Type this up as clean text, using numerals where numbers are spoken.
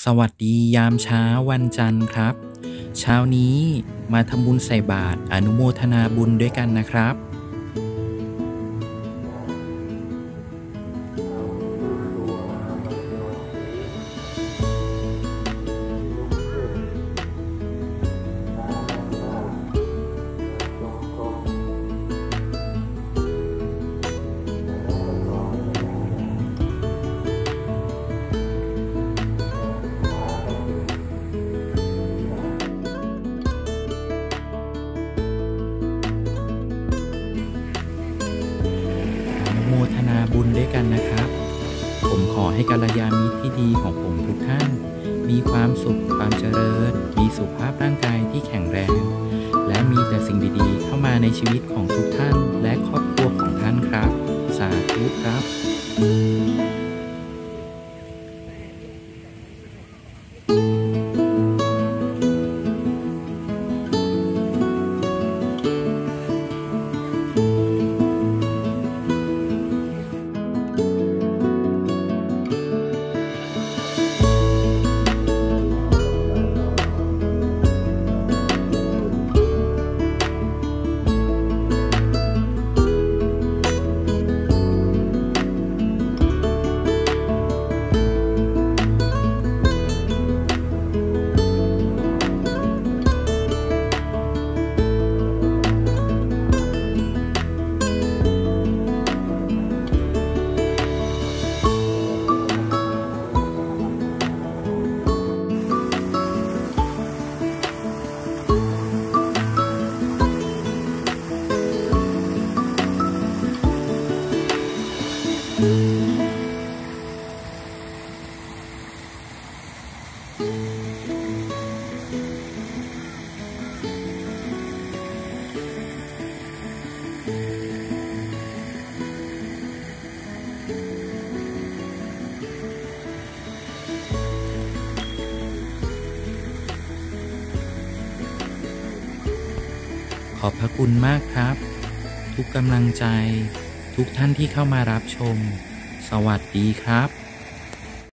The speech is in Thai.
สวัสดียามเช้าวันจันทร์ครับเช้านี้มาทำบุญใส่บาตรอนุโมทนาบุญด้วยกันนะครับอนุโมทนาบุญด้วยกันนะครับผมขอให้กัลยาณมิตรที่ดีของผมทุกท่านมีความสุขความเจริญมีสุขภาพร่างกายที่แข็งแรงและมีแต่สิ่งดีๆเข้ามาในชีวิตของทุกท่านและครอบครัวของท่านครับสาธุครับ ขอบพระคุณมากครับ ทุกกำลังใจทุกท่านที่เข้ามารับชม สวัสดีครับ